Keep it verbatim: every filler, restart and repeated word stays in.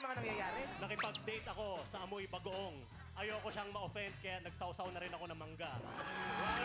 naman nangyayari? Nakipag-date ako sa amoy bagoong. Ayoko siyang ma-offend kaya nagsawsaw na rin ako ng mangga. Wow!